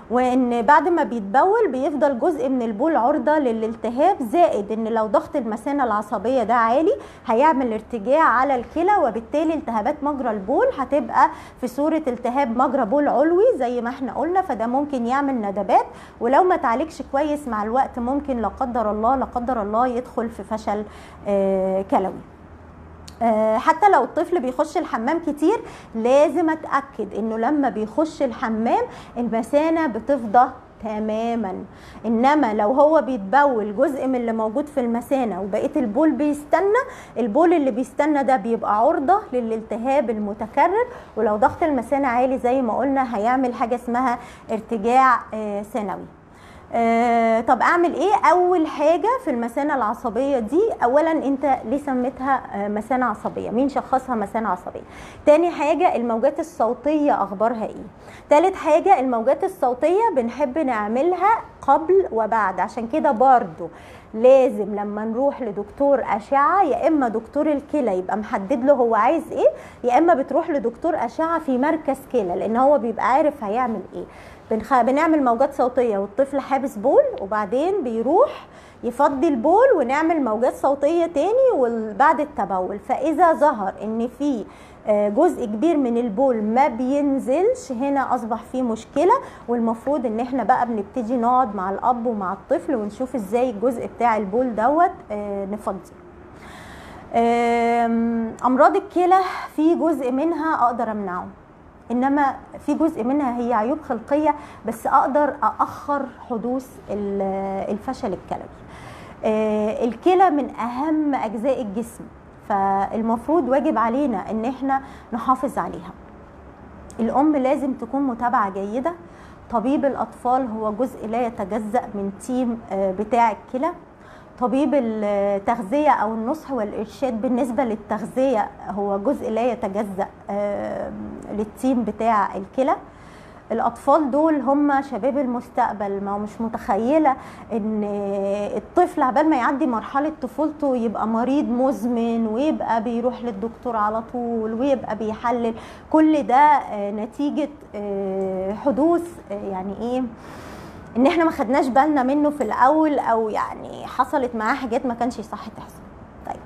وان بعد ما بيتبول بيفضل جزء من البول عرضه للالتهاب، زائد ان لو ضغط المثانه العصبيه ده عالي هيعمل ارتجاع على الكلى، وبالتالي التهابات مجرى البول هتبقى في صوره التهاب مجرى بول علوي زي ما احنا قلنا، فده ممكن يعمل ندبات، ولو ما تعالجش كويس مع الوقت ممكن لا قدر الله لا قدر الله يدخل في فشل كلوي. حتى لو الطفل بيخش الحمام كتير لازم اتاكد انه لما بيخش الحمام المثانه بتفضى تماما، انما لو هو بيتبول جزء من اللي موجود في المثانه وبقيه البول بيستنى، البول اللي بيستنى ده بيبقى عرضه للالتهاب المتكرر، ولو ضغط المثانه عالي زي ما قلنا هيعمل حاجه اسمها ارتجاع ثانوي. طب اعمل ايه؟ اول حاجه في المثانه العصبيه دي، اولا انت ليه سميتها مثانه عصبيه؟ مين شخصها مثانه عصبيه؟ تاني حاجه الموجات الصوتيه اخبارها ايه؟ تالت حاجه الموجات الصوتيه بنحب نعملها قبل وبعد، عشان كده برضو لازم لما نروح لدكتور اشعه يا اما دكتور الكلى يبقى محدد له هو عايز ايه، يا اما بتروح لدكتور اشعه في مركز كلى لان هو بيبقى عارف هيعمل ايه. بنعمل موجات صوتيه والطفل حابس بول، وبعدين بيروح يفضي البول ونعمل موجات صوتيه تاني وبعد التبول. فاذا ظهر ان في جزء كبير من البول ما بينزلش، هنا اصبح فيه مشكله، والمفروض ان احنا بقى بنبتدي نقعد مع الاب ومع الطفل ونشوف ازاي الجزء بتاع البول دوت نفضيه. امراض الكلى في جزء منها اقدر امنعه، انما في جزء منها هي عيوب خلقيه بس اقدر اخر حدوث الفشل الكلوي. الكلى من اهم اجزاء الجسم، فالمفروض واجب علينا ان احنا نحافظ عليها. الام لازم تكون متابعه جيده، طبيب الاطفال هو جزء لا يتجزأ من تيم بتاع الكلى، طبيب التغذية أو النصح والإرشاد بالنسبة للتغذية هو جزء لا يتجزأ للتيم بتاع الكلى. الأطفال دول هم شباب المستقبل، ما هو مش متخيلة إن الطفل عبال ما يعدي مرحلة طفولته يبقى مريض مزمن ويبقى بيروح للدكتور على طول ويبقى بيحلل، كل ده نتيجة حدوث يعني إيه؟ ان احنا ما خدناش بالنا منه في الاول، او يعني حصلت معاه حاجات ما كانش صح تحصل. طيب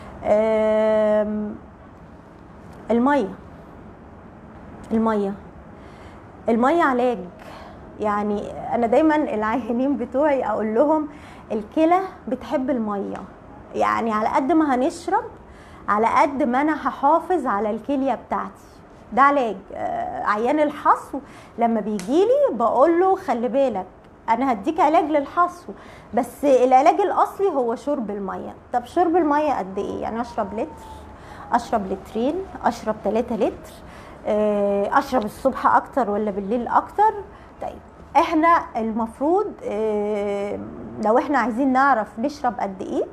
الميه علاج. يعني انا دايما العيانين بتوعي اقول لهم الكلى بتحب الميه، يعني على قد ما هنشرب على قد ما انا هحافظ على الكليه بتاعتي. ده علاج. عيان الحصو لما بيجيلي بقول له خلي بالك انا هديك علاج للحصو، بس العلاج الاصلي هو شرب الميه. طب شرب الميه قد ايه؟ يعني اشرب لتر، اشرب لترين، اشرب 3 لتر، اشرب الصبح اكتر ولا بالليل اكتر؟ طيب احنا المفروض لو احنا عايزين نعرف نشرب قد ايه،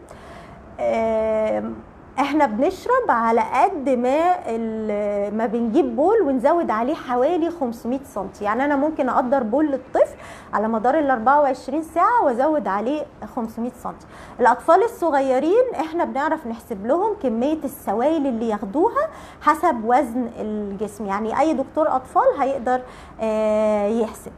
احنا بنشرب على قد ما بنجيب بول ونزود عليه حوالي 500 سم. يعني انا ممكن اقدر بول للطفل على مدار ال 24 ساعه وازود عليه 500 سم. الاطفال الصغيرين احنا بنعرف نحسب لهم كميه السوائل اللي ياخدوها حسب وزن الجسم، يعني اي دكتور اطفال هيقدر يحسب.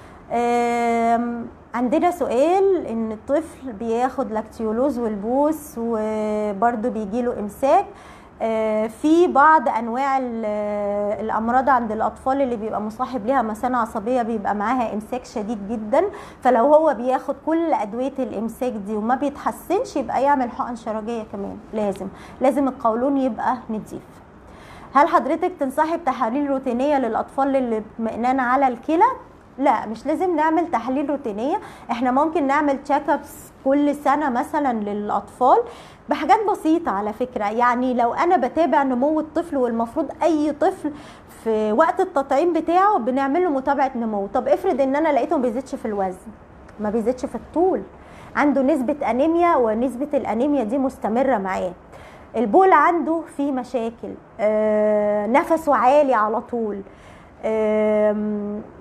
عندنا سؤال ان الطفل بياخد لاكتيولوز والبوس وبرده بيجيله امساك. في بعض انواع الامراض عند الاطفال اللي بيبقى مصاحب ليها مثانه عصبيه بيبقى معاها امساك شديد جدا، فلو هو بياخد كل ادويه الامساك دي وما بيتحسنش يبقى يعمل حقن شرجيه كمان. لازم القولون يبقى نضيف. هل حضرتك تنصحي بتحاليل روتينيه للاطفال للاطمئنان على الكلى؟ لا، مش لازم نعمل تحاليل روتينيه، احنا ممكن نعمل تشيك ابس كل سنه مثلا للاطفال بحاجات بسيطه على فكره. يعني لو انا بتابع نمو الطفل، والمفروض اي طفل في وقت التطعيم بتاعه بنعمل له متابعه نمو. طب افرض ان انا لقيته ما بيزيدش في الوزن، ما بيزيدش في الطول، عنده نسبه انيميا ونسبه الانيميا دي مستمره معاه، البول عنده فيه مشاكل، نفسه عالي على طول،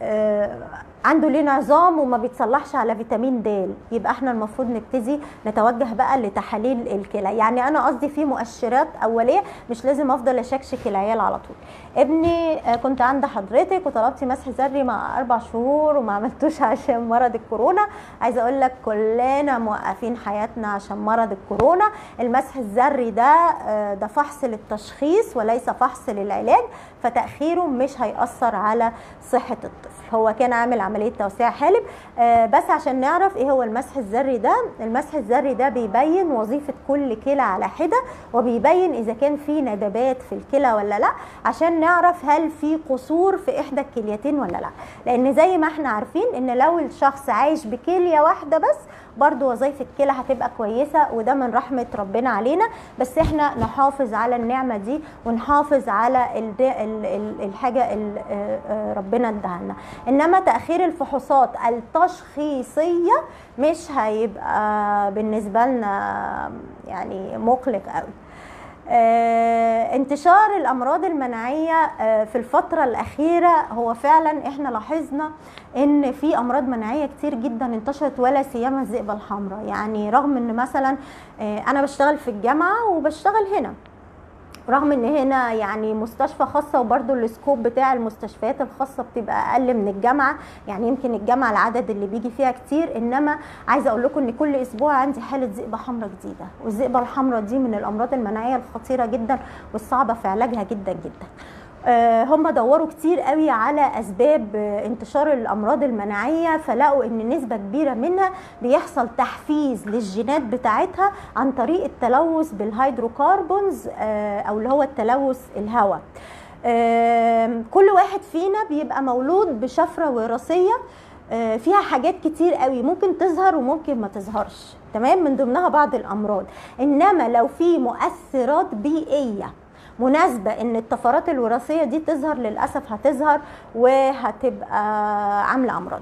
عنده ليه عظام وما بيتصلحش على فيتامين د، يبقى احنا المفروض نبتدي نتوجه بقى لتحاليل الكلى. يعني انا قصدي في مؤشرات اوليه، مش لازم افضل اشكشك العيال على طول. ابني كنت عند حضرتك وطلبتي مسح ذري مع 4 شهور وما عملتوش عشان مرض الكورونا. عايزه اقول لك كلنا موقفين حياتنا عشان مرض الكورونا. المسح الذري ده فحص للتشخيص وليس فحص للعلاج، فتاخيره مش هيأثر على صحه الطفل. هو كان عامل عمليه توسيع حالب. بس عشان نعرف ايه هو المسح الذري ده، المسح الذري ده بيبين وظيفه كل كلى على حده، وبيبين اذا كان في ندبات في الكلى ولا لا، عشان نعرف هل في قصور في احدى الكليتين ولا لا. لان زي ما احنا عارفين ان لو الشخص عايش بكليه واحده بس برضو وظيفه الكلى هتبقى كويسه، وده من رحمه ربنا علينا. بس احنا نحافظ على النعمه دي ونحافظ على الحاجه اللي ربنا اداها لنا. انما تاخير الفحوصات التشخيصيه مش هيبقى بالنسبه لنا يعني مقلق قوي. انتشار الامراض المناعيه في الفتره الاخيره، هو فعلا احنا لاحظنا ان في امراض مناعيه كتير جدا انتشرت، ولا سيما الذئبه الحمراء. يعني رغم ان مثلا انا بشتغل في الجامعه وبشتغل هنا، رغم ان هنا يعني مستشفى خاصه، وبرده السكوب بتاع المستشفيات الخاصه بتبقى اقل من الجامعه. يعني يمكن الجامعه العدد اللي بيجي فيها كتير، انما عايزه اقول لكم ان كل اسبوع عندي حاله ذئبه حمراء جديده. والذئبه الحمراء دي من الامراض المناعيه الخطيره جدا والصعبه في علاجها جدا جدا. هم دوروا كتير قوي على اسباب انتشار الامراض المناعيه، فلقوا ان نسبه كبيره منها بيحصل تحفيز للجينات بتاعتها عن طريق التلوث بالهيدروكربونز، او اللي هو التلوث الهواء. كل واحد فينا بيبقى مولود بشفره وراثيه فيها حاجات كتير قوي ممكن تظهر وممكن ما تظهرش، تمام، من ضمنها بعض الامراض. انما لو في مؤثرات بيئيه مناسبة ان الطفرات الوراثية دي تظهر، للأسف هتظهر وهتبقى عاملة أمراض.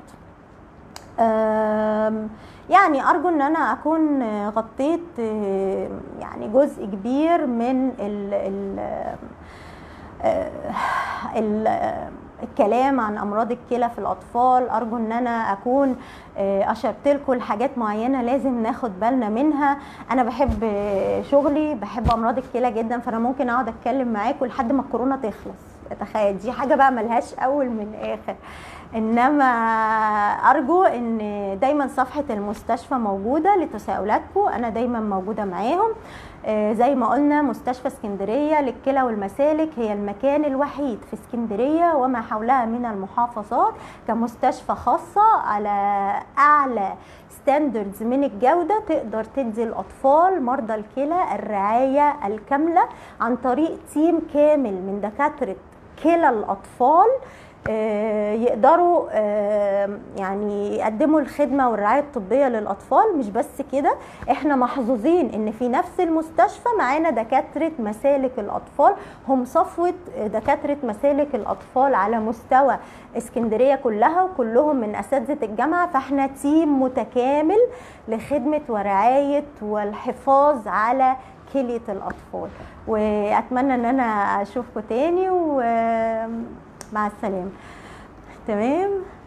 يعني أرجو ان أنا أكون غطيت يعني جزء كبير من الكلام عن امراض الكلى في الاطفال. ارجو ان انا اكون اشرت لكم لحاجات معينه لازم ناخد بالنا منها. انا بحب شغلي، بحب امراض الكلى جدا، فانا ممكن اقعد اتكلم معاكم لحد ما الكورونا تخلص. تخيل، دي حاجه بقى ملهاش اول من اخر. انما ارجو ان دايما صفحه المستشفى موجوده لتساؤلاتكم، انا دايما موجوده معاهم. زي ما قلنا مستشفى اسكندريه للكلى والمسالك هي المكان الوحيد في اسكندريه وما حولها من المحافظات كمستشفى خاصه على اعلى ستاندردز من الجوده، تقدر تدي الاطفال مرضى الكلى الرعايه الكامله عن طريق تيم كامل من دكاتره كلى الاطفال، يقدروا يعني يقدموا الخدمة والرعاية الطبية للأطفال. مش بس كده، احنا محظوظين ان في نفس المستشفى معانا دكاترة مسالك الأطفال، هم صفوة دكاترة مسالك الأطفال على مستوى اسكندرية كلها، وكلهم من أساتذة الجامعة. فاحنا تيم متكامل لخدمة ورعاية والحفاظ على كلية الأطفال. وأتمنى ان انا اشوفكم تاني، ومع السلامة. تمام.